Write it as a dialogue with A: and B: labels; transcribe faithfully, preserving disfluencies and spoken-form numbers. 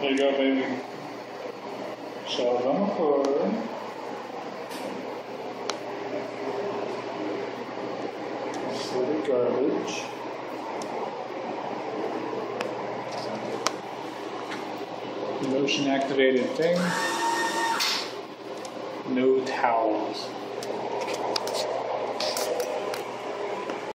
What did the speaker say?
A: There you go, baby. Shove it on the floor. Silly garbage. Motion activated thing. No towels.